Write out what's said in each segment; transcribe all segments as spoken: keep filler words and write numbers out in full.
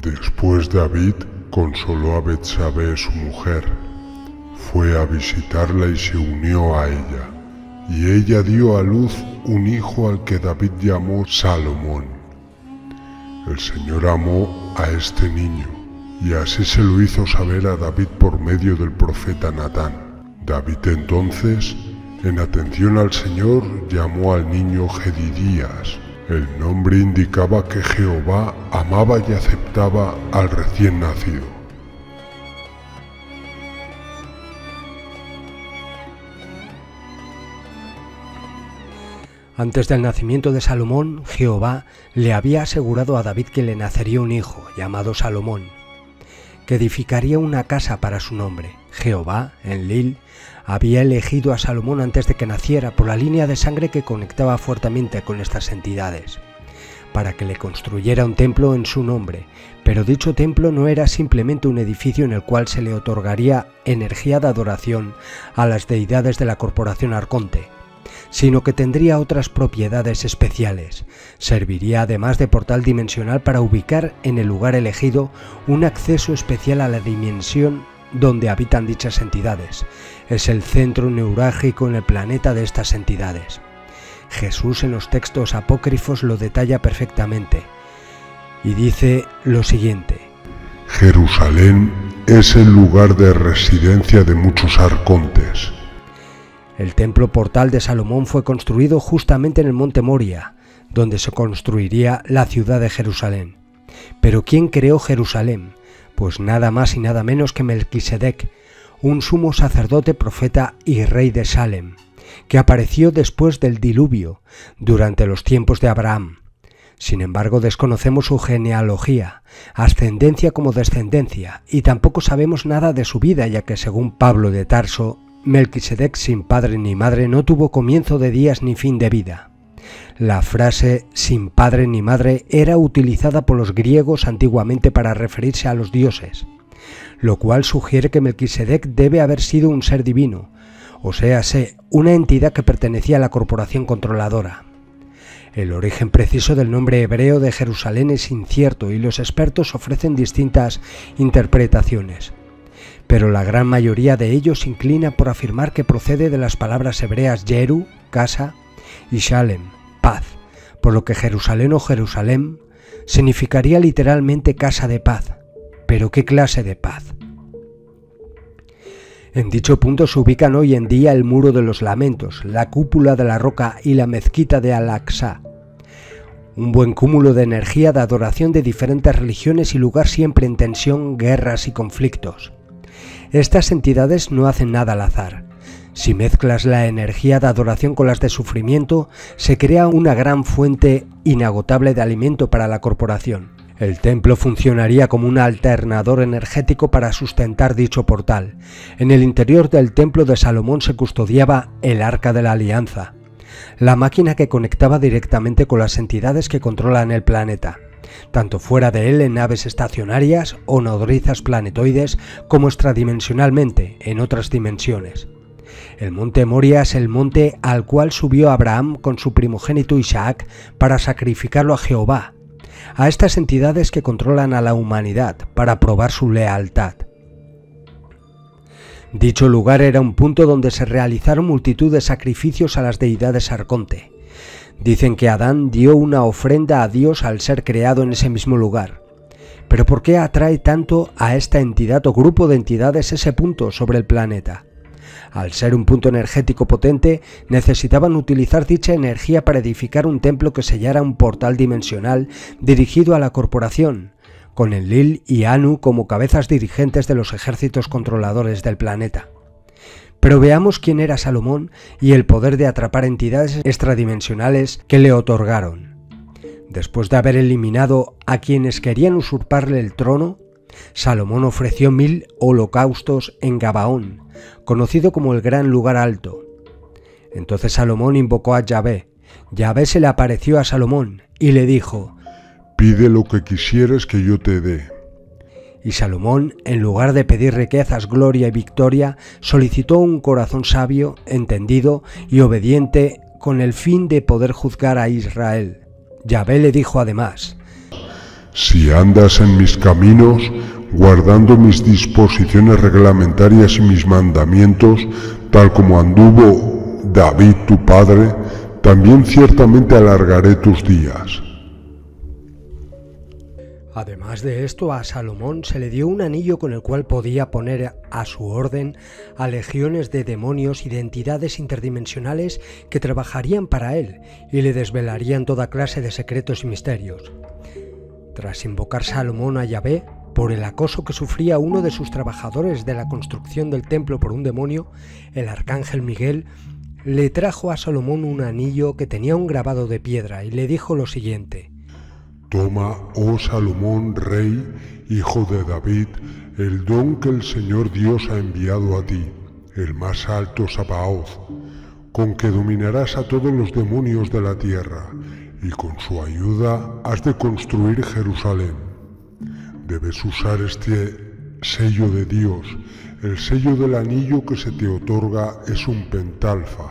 Después David consoló a Betsabé, su mujer. Fue a visitarla y se unió a ella, y ella dio a luz un hijo al que David llamó Salomón. El Señor amó a este niño, y así se lo hizo saber a David por medio del profeta Natán. David entonces, en atención al Señor, llamó al niño Jedidías. El nombre indicaba que Jehová amaba y aceptaba al recién nacido. Antes del nacimiento de Salomón, Jehová le había asegurado a David que le nacería un hijo, llamado Salomón, que edificaría una casa para su nombre. Jehová, en Lil, había elegido a Salomón antes de que naciera por la línea de sangre que conectaba fuertemente con estas entidades, para que le construyera un templo en su nombre, pero dicho templo no era simplemente un edificio en el cual se le otorgaría energía de adoración a las deidades de la corporación arconte, sino que tendría otras propiedades especiales. Serviría además de portal dimensional para ubicar en el lugar elegido un acceso especial a la dimensión donde habitan dichas entidades. Es el centro neurálgico en el planeta de estas entidades. Jesús en los textos apócrifos lo detalla perfectamente y dice lo siguiente: Jerusalén es el lugar de residencia de muchos arcontes. El templo portal de Salomón fue construido justamente en el monte Moria, donde se construiría la ciudad de Jerusalén. Pero ¿quién creó Jerusalén? Pues nada más y nada menos que Melquisedec, un sumo sacerdote, profeta y rey de Salem, que apareció después del diluvio, durante los tiempos de Abraham. Sin embargo, desconocemos su genealogía, ascendencia como descendencia, y tampoco sabemos nada de su vida, ya que según Pablo de Tarso, Melquisedec sin padre ni madre no tuvo comienzo de días ni fin de vida. La frase sin padre ni madre era utilizada por los griegos antiguamente para referirse a los dioses, lo cual sugiere que Melquisedec debe haber sido un ser divino, o sea, una entidad que pertenecía a la corporación controladora. El origen preciso del nombre hebreo de Jerusalén es incierto y los expertos ofrecen distintas interpretaciones, pero la gran mayoría de ellos se inclina por afirmar que procede de las palabras hebreas Yeru, casa, y Shalem, paz, por lo que Jerusalén o Jerusalén significaría literalmente casa de paz. ¿Pero qué clase de paz? En dicho punto se ubican hoy en día el Muro de los Lamentos, la Cúpula de la Roca y la Mezquita de Al-Aqsa, un buen cúmulo de energía de adoración de diferentes religiones y lugar siempre en tensión, guerras y conflictos. Estas entidades no hacen nada al azar. Si mezclas la energía de adoración con las de sufrimiento, se crea una gran fuente inagotable de alimento para la corporación. El templo funcionaría como un alternador energético para sustentar dicho portal. En el interior del templo de Salomón se custodiaba el Arca de la Alianza, la máquina que conectaba directamente con las entidades que controlan el planeta, tanto fuera de él en naves estacionarias o nodrizas planetoides como extradimensionalmente en otras dimensiones. El monte Moria es el monte al cual subió Abraham con su primogénito Isaac para sacrificarlo a Jehová, a estas entidades que controlan a la humanidad para probar su lealtad. Dicho lugar era un punto donde se realizaron multitud de sacrificios a las deidades arconte. Dicen que Adán dio una ofrenda a Dios al ser creado en ese mismo lugar. Pero ¿por qué atrae tanto a esta entidad o grupo de entidades ese punto sobre el planeta? Al ser un punto energético potente, necesitaban utilizar dicha energía para edificar un templo que sellara un portal dimensional dirigido a la corporación, con Enlil y Anu como cabezas dirigentes de los ejércitos controladores del planeta. Pero veamos quién era Salomón y el poder de atrapar entidades extradimensionales que le otorgaron. Después de haber eliminado a quienes querían usurparle el trono, Salomón ofreció mil holocaustos en Gabaón, conocido como el Gran Lugar Alto. Entonces Salomón invocó a Yahvé. Yahvé se le apareció a Salomón y le dijo: «Pide lo que quisieres que yo te dé». Y Salomón, en lugar de pedir riquezas, gloria y victoria, solicitó un corazón sabio, entendido y obediente con el fin de poder juzgar a Israel. Yahvé le dijo además: Si andas en mis caminos, guardando mis disposiciones reglamentarias y mis mandamientos, tal como anduvo David tu padre, también ciertamente alargaré tus días. Además de esto, a Salomón se le dio un anillo con el cual podía poner a su orden a legiones de demonios y de entidades interdimensionales que trabajarían para él y le desvelarían toda clase de secretos y misterios. Tras invocar Salomón a Yahvé por el acoso que sufría uno de sus trabajadores de la construcción del templo por un demonio, el arcángel Miguel le trajo a Salomón un anillo que tenía un grabado de piedra y le dijo lo siguiente: Toma, oh Salomón, rey, hijo de David, el don que el Señor Dios ha enviado a ti, el más alto Sabaoth, con que dominarás a todos los demonios de la tierra, y con su ayuda has de construir Jerusalén. Debes usar este sello de Dios. El sello del anillo que se te otorga es un pentalfa.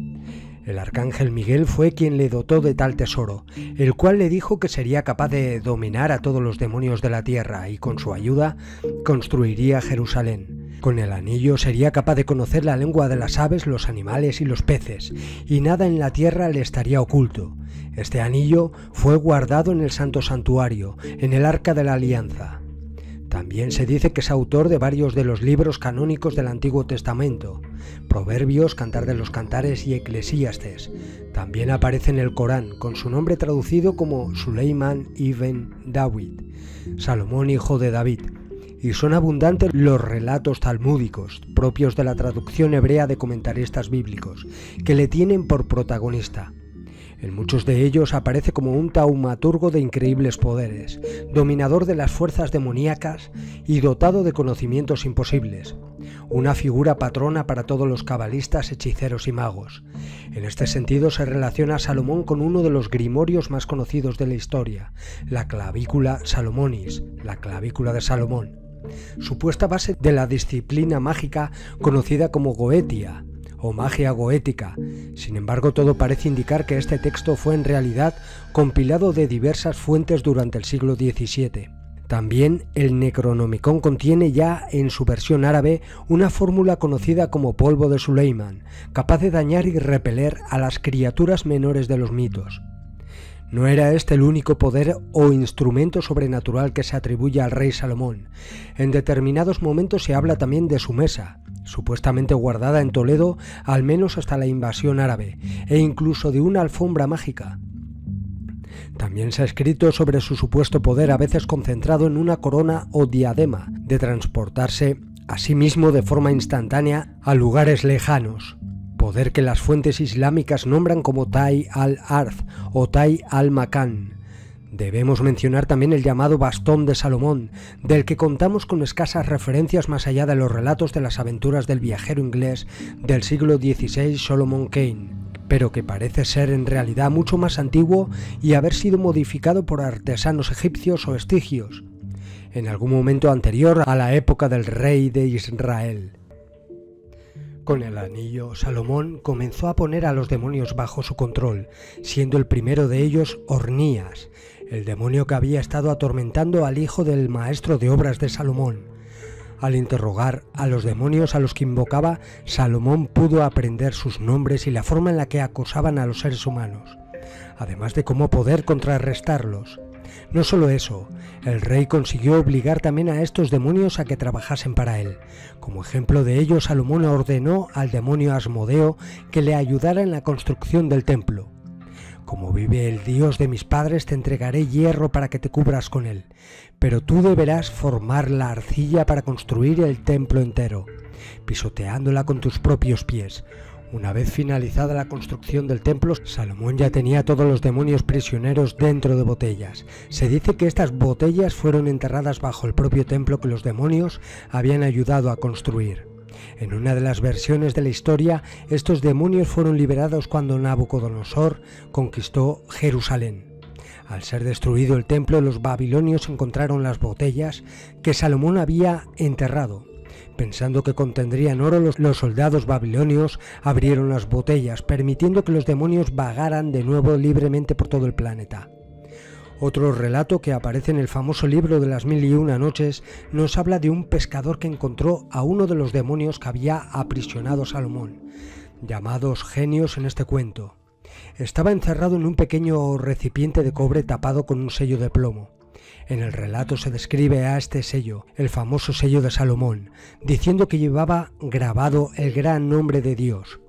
El arcángel Miguel fue quien le dotó de tal tesoro, el cual le dijo que sería capaz de dominar a todos los demonios de la tierra y con su ayuda construiría Jerusalén. Con el anillo sería capaz de conocer la lengua de las aves, los animales y los peces, y nada en la tierra le estaría oculto. Este anillo fue guardado en el santo santuario, en el Arca de la Alianza. También se dice que es autor de varios de los libros canónicos del Antiguo Testamento, Proverbios, Cantar de los Cantares y Eclesiastes. También aparece en el Corán, con su nombre traducido como Suleiman ibn David, Salomón hijo de David, y son abundantes los relatos talmúdicos, propios de la traducción hebrea de comentaristas bíblicos, que le tienen por protagonista. En muchos de ellos aparece como un taumaturgo de increíbles poderes, dominador de las fuerzas demoníacas y dotado de conocimientos imposibles, una figura patrona para todos los cabalistas, hechiceros y magos. En este sentido se relaciona a Salomón con uno de los grimorios más conocidos de la historia, la clavícula Salomonis, la clavícula de Salomón, supuesta base de la disciplina mágica conocida como Goetia, o magia goética. Sin embargo, todo parece indicar que este texto fue en realidad compilado de diversas fuentes durante el siglo diecisiete. También el Necronomicon contiene ya en su versión árabe una fórmula conocida como polvo de Suleiman, capaz de dañar y repeler a las criaturas menores de los mitos. No era este el único poder o instrumento sobrenatural que se atribuye al rey Salomón. En determinados momentos se habla también de su mesa, supuestamente guardada en Toledo al menos hasta la invasión árabe, e incluso de una alfombra mágica. También se ha escrito sobre su supuesto poder, a veces concentrado en una corona o diadema, de transportarse a sí mismo de forma instantánea a lugares lejanos, poder que las fuentes islámicas nombran como Tai al-Arz o Tai al-Makan. Debemos mencionar también el llamado bastón de Salomón, del que contamos con escasas referencias más allá de los relatos de las aventuras del viajero inglés del siglo dieciséis Solomon Kane, pero que parece ser en realidad mucho más antiguo y haber sido modificado por artesanos egipcios o estigios, en algún momento anterior a la época del rey de Israel. Con el anillo, Salomón comenzó a poner a los demonios bajo su control, siendo el primero de ellos Ornías, el demonio que había estado atormentando al hijo del maestro de obras de Salomón. Al interrogar a los demonios a los que invocaba, Salomón pudo aprender sus nombres y la forma en la que acosaban a los seres humanos, además de cómo poder contrarrestarlos. No solo eso, el rey consiguió obligar también a estos demonios a que trabajasen para él. Como ejemplo de ello, Salomón ordenó al demonio Asmodeo que le ayudara en la construcción del templo. Como vive el Dios de mis padres, te entregaré hierro para que te cubras con él, pero tú deberás formar la arcilla para construir el templo entero, pisoteándola con tus propios pies. Una vez finalizada la construcción del templo, Salomón ya tenía a todos los demonios prisioneros dentro de botellas. Se dice que estas botellas fueron enterradas bajo el propio templo que los demonios habían ayudado a construir. En una de las versiones de la historia, estos demonios fueron liberados cuando Nabucodonosor conquistó Jerusalén. Al ser destruido el templo, los babilonios encontraron las botellas que Salomón había enterrado. Pensando que contendrían oro, los, los soldados babilonios abrieron las botellas, permitiendo que los demonios vagaran de nuevo libremente por todo el planeta. Otro relato que aparece en el famoso libro de las mil y una noches nos habla de un pescador que encontró a uno de los demonios que había aprisionado a Salomón, llamados genios en este cuento. Estaba encerrado en un pequeño recipiente de cobre tapado con un sello de plomo. En el relato se describe a este sello, el famoso sello de Salomón, diciendo que llevaba grabado el gran nombre de Dios.